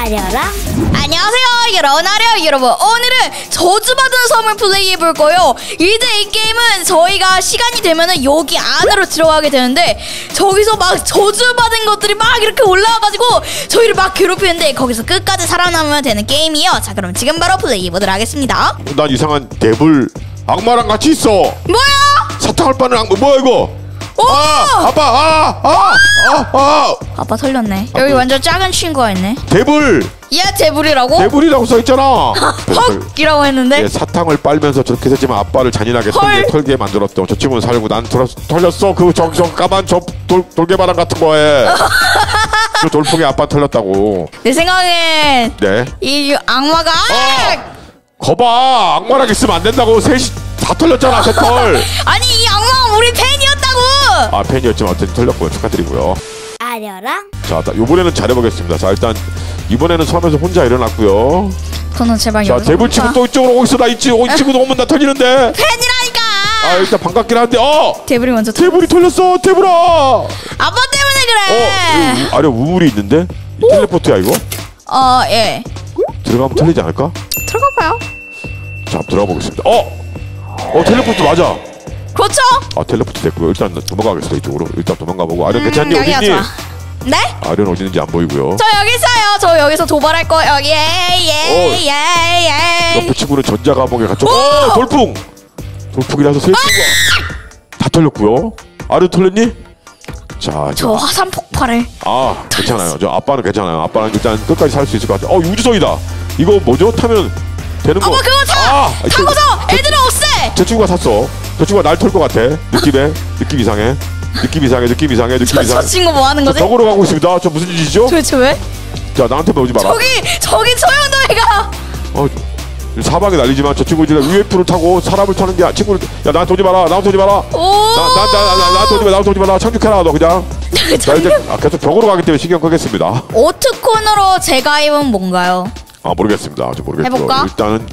아려라. 안녕하세요 여러분, 아려 여러분. 오늘은 저주받은 섬을 플레이해볼 거예요. 이제 이 게임은 저희가 시간이 되면은 여기 안으로 들어가게 되는데, 저기서 막 저주받은 것들이 막 이렇게 올라와가지고 저희를 막 괴롭히는데, 거기서 끝까지 살아남으면 되는 게임이에요. 자, 그럼 지금 바로 플레이해보도록 하겠습니다. 난 이상한 데블 악마랑 같이 있어. 뭐야? 사탕을 빠는 악마. 뭐야 이거? 오! 아빠 털렸네. 여기 완전 작은 친구가 있네. 데블. 얘 데블이라고? 데블이라고 써있잖아. 헉이라고 했는데. 예, 사탕을 빨면서 저렇게 했지만 아빠를 잔인하게 털게 만들었던 저 친구는 살고 난 털렸어. 그 까만 돌개바람 같은 거에. 그 돌풍에 아빠 털렸다고. 내 생각엔 네. 이 악마가 거봐, 악마랑 있으면 안 된다고. 셋이 다 털렸잖아. 새 털. 아니 이 악마가 우리 팬이었다고. 아, 팬이었지만 어쨌든 털렸고요. 축하드리고요. 아려라. 자, 요번에는 잘해보겠습니다. 자, 일단 이번에는 섬에서 혼자 일어났고요. 저는 제발. 자, 데블 친구 또 이쪽으로 오고 있어. 나 이 친구도 오면 나 털리는데. 팬이라니까. 아, 일단 반갑긴 한데. 데블이 먼저. 데블이 털렸어. 데블아. 아빠 때문에 그래. 아래 우물이 있는데? 이 텔레포트야 이거? 예. 들어가면 털리지 않을까? 들어가봐요. 자, 들어가 보겠습니다. 텔레포트 맞아. 그렇죠. 텔레포트 됐고요. 일단 도망가겠습니다. 이쪽으로. 일단 도망가보고. 아련 괜찮니? 여기가 어딨니? 좋아. 네? 아련 어디 있는지 안 보이고요. 저 여기 있어요. 저 여기서 도발할 거예요. 예. 옆에 친구는 전자 감옥에 갇혀. 돌풍이라서 세 친구가 다 털렸고요. 아련 털렸니? 자, 저 화산 폭발을. 괜찮아요. 저 아빠는 괜찮아요. 아빠는 일단 끝까지 살 수 있을 것 같아요. 우주선이다. 이거 뭐죠? 타면 되는 거. 그거 타고서 애들은 없애. 저 친구가 샀어. 저 친구가 날 털 것 같아. 느낌 이상해. 느낌 이상해. 저 친구 뭐 하는 거지? 덕으로 가고 있습니다. 저 무슨 짓이죠? 도대체 왜? 자, 나한테만 오지 마라. 저기 소용돌이가. 사방에 날리지만 저 친구 이제 UFO를 타고 사람을 타는 게 친구를. 야, 나한테 오지 마라. 나한테 오지 마라. 나한테 오지 마라. 착륙해라 너 그냥. 자, 이제 계속 벽으로 가기 때문에 신경 끄겠습니다. 오트콘으로 제가 입은 뭔가요? 모르겠습니다. 저 모르겠고요. 해볼까? 일단은.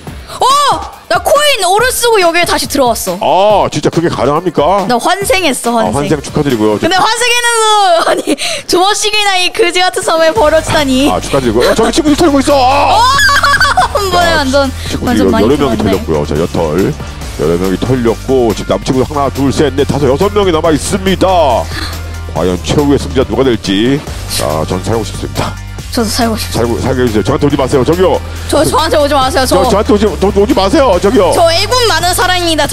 나 코인 오를 쓰고 여기에 다시 들어왔어. 진짜 그게 가능합니까? 나 환생했어. 환생 축하드리고요. 근데 환생했는데도 아니 2번씩이나 이 그지 같은 섬에 버려지다니. 축하드리고요. 저기 친구들 털고 있어. 한 번에 완전 많이 여러 명이 털렸고요. 자, 여러 명이 털렸고 지금 남친구 하나, 둘, 셋, 넷, 다섯, 6명이 남아 있습니다. 과연 최후의 승자 누가 될지. 전 살고 싶습니다. 저도 살고 싶어요. 살게 해주세요. 저한테 오지 마세요. 저기요. 저한테 오지 마세요. 저한테 오지 마세요. 저기요. 저 애군 많은 사람입니다.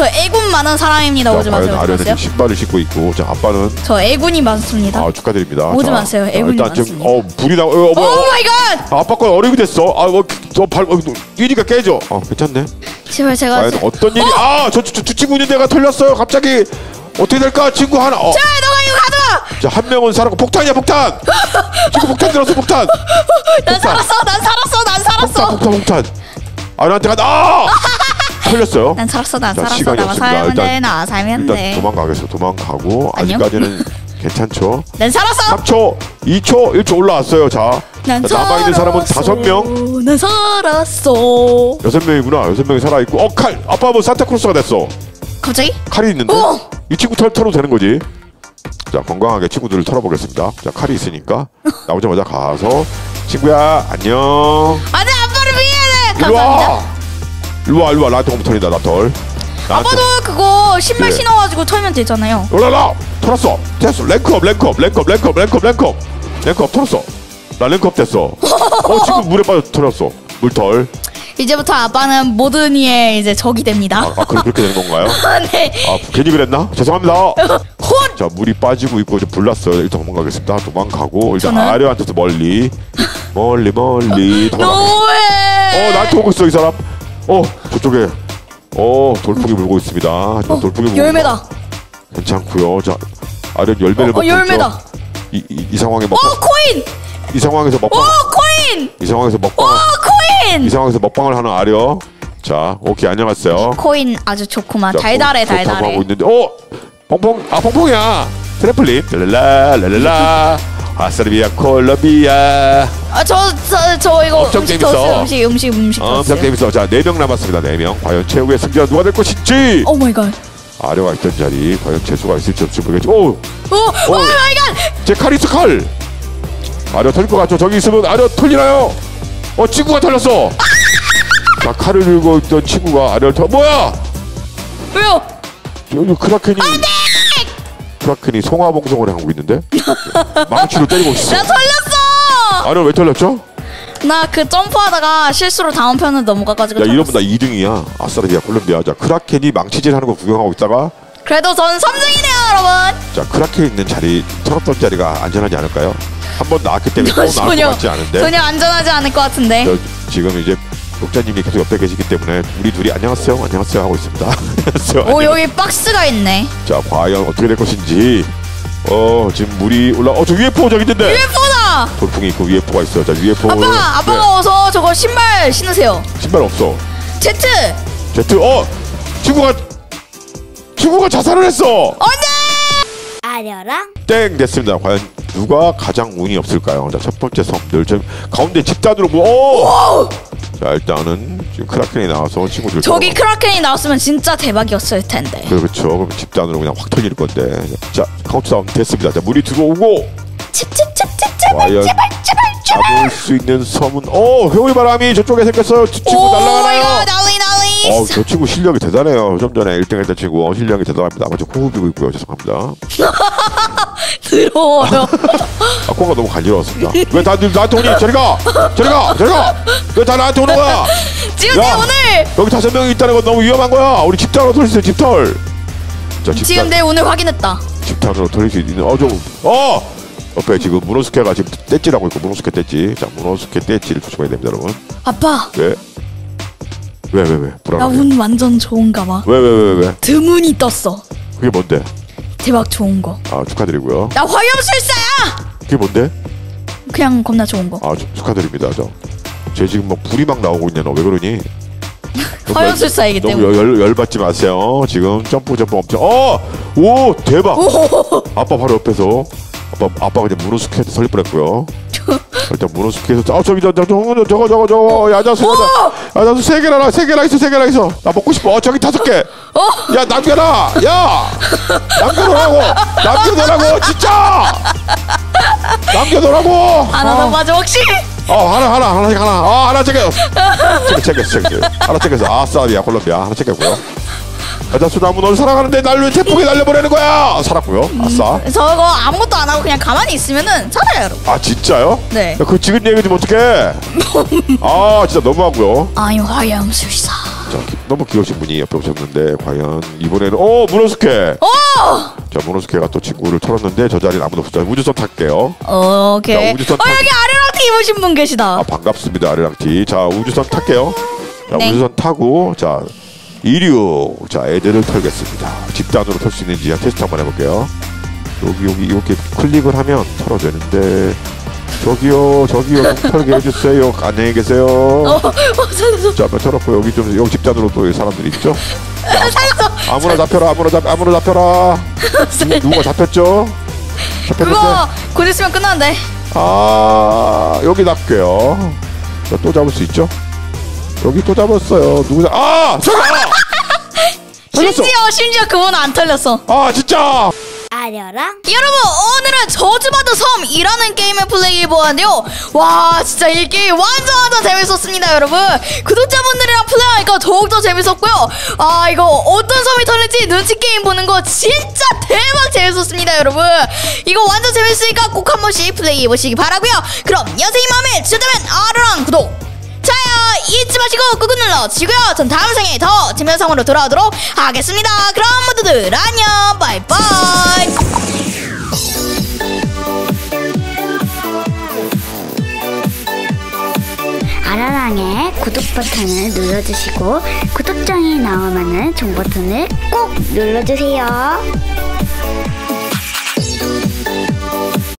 오지 마세요. 아련은 신발을 신고 있고, 자, 아빠는 저 애군이 많습니다. 축하드립니다. 오지 마세요. 애군이 일단 많습니다. 지금 불이 나. 오 마이 갓. 아빠 거 어려움이 됐어. 뛰니까 깨져. 괜찮네. 제발 제가. 과연 어떤 일이? 저 친구 있는 데가 털렸어요. 갑자기 어떻게 될까? 친구 하나. 제발 너가 이거 가져가. 자, 한 명은 살았고. 폭탄이야, 폭탄. 친구 폭탄 들었어. 폭탄. 난 살았어. 폭탄. 아련한테 간다. 털렸어요. 난 살았어. 시간이 나만 살면 돼. 나 살면 돼. 일단 도망가겠어. 도망가고. 안녕? 아직까지는 괜찮죠. 난 살았어. 3초, 2초, 1초 올라왔어요. 자, 남아있는 사람은 5명. 난 살았어. 6명이구나. 6명이 살아있고. 칼. 아빠 뭐 산타크로스가 됐어. 갑자기? 칼이 있는데. 이 친구 털어도 되는 거지. 자, 건강하게 친구들을 털어보겠습니다. 자, 칼이 있으니까 나오자마자 가서 친구야 안녕. 안돼, 아빠를 미안해. 감사합니다. 일로와. 나한테 오면 털린다. 나 털. 아빠도 그거 신발 신어가지고 털면 되잖아요. 올라라. 털었어. 됐어. 랭크업 털었어. 나 랭크업 됐어. 친구 물에 빠져 털었어. 물털. 이제부터 아빠는 모든 이의 이제 적이 됩니다. 그렇게 되는 건가요? 네. 괜히 그랬나? 죄송합니다. 자, 물이 빠지고 있고 좀 불났어요. 일단 도망가겠습니다. 도망가고 일단 아래한테서 멀리. 노예. 나한테 오고 있어 이 사람. 저쪽에. 돌풍이 불고 있습니다. 하지만 돌풍이 열매다. 괜찮고요. 자, 아래 열매를 먹고 열매다. 있죠. 이 상황에 코인. 이 상황에서 먹방. 코인. 이 상황에서 먹방. 코인. 이 상황에서 먹방을 하는 아려. 자, 오케이, 안녕하세요. 코인 아주 좋구만. 자, 달달해. 하고 있는데, 퐁퐁이야. 트래플린. 랄랄라. 아사르비아 콜롬비아. 저 이거 엄청 재밌어. 음식 엄청 재밌어. 자, 4명 남았습니다. 4명. 과연 최후의 승자가 누가 될 것인지. 오 마이 갓. 아려가 있던 자리 과연 재수가 있을지 없을지 모르겠지. 오 마이 갓. 제 칼 있어. 칼. 아려 털릴 것 같죠? 저기 있으면 아려 털리나요? 친구가 털렸어. 자, 칼을 들고 있던 친구가 아려를 뭐야? 왜요? 여기 크라켄이 송화봉송을 하고 있는데 망치로 때리고 있어. 나 털렸어. 아려 왜 털렸죠? 나 그 점프하다가 실수로 다음 편을 넘어가가지고. 야, 이러면 나 2등이야. 아싸라비아 콜롬비아. 자, 크라켄이 망치질 하는 거 구경하고 있다가 그래도 전 3등이네요, 여러분. 자, 크라켄 있는 자리, 철없던 자리가 안전하지 않을까요? 한 번 나왔기 때문에 또 나올 것 같지 않은데. 전혀 안전하지 않을 것 같은데. 지금 이제 독자님이 계속 옆에 계시기 때문에 우리 둘이 안녕하세요 하고 있습니다. 오, 여기 박스가 있네. 자, 과연 어떻게 될 것인지. 지금 물이 저 UFO 저기 있는데. UFO다. 돌풍이 있고 UFO가 있어요. 자, UFO. 아빠가 어서 저거 신발 신으세요. 신발 없어. 제트. 친구가 자살을 했어. 안돼. 아려랑 땡 됐습니다. 과연 누가 가장 운이 없을까요? 자, 첫 번째 섬 늘 가운데 집단으로 자, 일단은 지금 크라켄이 나와서 친구들 저기 크라켄이 나왔으면 진짜 대박이었을 텐데. 그렇죠. 그럼 집단으로 그냥 확 털릴 건데. 자, 카운트다운 됐습니다. 자, 물이 들어오고 과연 잡을 수 있는 섬은 회오리바람이 저쪽에 생겼어요. 친구 날아가나요? 난리. 저 친구 실력이 대단해요. 좀 전에 1등 했던 친구 실력이 대단합니다. 아마 좀 코 후비고 있고요. 죄송합니다. 더러워요. 코가 너무 간지러웠습니다. 왜 다들 나한테 오니? 저리 가! 왜 다 나한테 오는 거야? 지금 내 오늘 여기 5명이 있다는 건 너무 위험한 거야. 우리 집단으로 털릴 수 있어요. 집털. 자, 지금 내 오늘 확인했다. 집단으로 털릴 수 있는 옆에 지금 문어스케가 지금 떼찌라고 있고 문어스케 떼찌. 자, 문어스케 떼찌를 조심해야 됩니다, 여러분. 아빠. 왜? 나 운 완전 좋은가 봐. 왜? 드문이 떴어. 그게 뭔데? 대박 좋은 거. 축하드리고요. 나 화염술사야. 그게 뭔데? 그냥 겁나 좋은 거. 축하드립니다. 쟤 지금 막 불이 막 나오고 있냐? 너 왜 그러니? 화염술사이기 때문에. 너무 열받지 마세요. 지금 점프 엄청. 오, 대박. 아빠 바로 옆에서 아빠가 이제 문어스케한테 설릴 뻔했고요. 일단 문어스케에서 저기 저거 야자수 3개나 있어. 나 먹고 싶어. 저기 5개. 야, 남겨놔. 남겨놓으라고 진짜. 남겨놓으라고. 하나 더 맞아 혹시? 하나 챙겼어. 하나 챙겼어. 아싸비아 콜롬비아 하나 챙겼고요. 야자수 나무 널 사랑하는데 날 왜 태풍에 날려버리는 거야? 살았고요. 아싸. 저거 아무것도 안 하고 그냥 가만히 있으면은 살아요, 여러분. 진짜요? 네. 그 지금 얘기 좀 어떡해. 진짜 너무하고요. I'm 화염술사. 자, 너무 귀여우신 분이 옆에 오셨는데 과연 이번에는 문어스케. 자, 문어스케가 또 친구를 털었는데 저 자리는 아무도 없어요. 우주선 탈게요. 오케이. 자, 우주선 여기 아르랑티 입으신 분 계시다. 반갑습니다, 아르랑티. 자, 우주선 탈게요. 자, 네. 우주선 타고 자, 이륙. 자, 애들을 털겠습니다. 집단으로 털 수 있는지 테스트 한번 해볼게요. 여기 이렇게 클릭을 하면 털어되는데 저기요 좀 털게 해주세요. 안녕히 계세요. 자, 털었고 여기 집단으로 또 여기 사람들이 있죠. 아무나 잡혀라. 누가 잡혔죠? 그거 곧 있으면 끝나는데. 여기 낚게요. 자, 또 잡을 수 있죠? 여기 또 잡았어요. 누구냐? 심지어 그건 안 털렸어. 진짜. 아려랑 여러분, 오늘은 저주받은 섬이라는 게임을 플레이해보았는데요. 와, 진짜 이 게임 완전 재밌었습니다, 여러분. 구독자분들이랑 플레이하니까 더욱더 재밌었고요. 이거 어떤 섬이 털릴지 눈치 게임 보는 거 진짜 대박 재밌었습니다, 여러분. 이거 완전 재밌으니까 꼭 한 번씩 플레이해보시기 바라고요. 그럼 연생이 마음에 드셨다면 아려랑 구독, 좋아요 잊지 마시고 꾹꾹 눌러주시고요. 전 다음 생에 더 재미난 상으로 돌아오도록 하겠습니다. 그럼 모두들 안녕, 바이바이. 아라랑의 구독 버튼을 눌러주시고 구독장이 나오면은 종 버튼을 꼭 눌러주세요.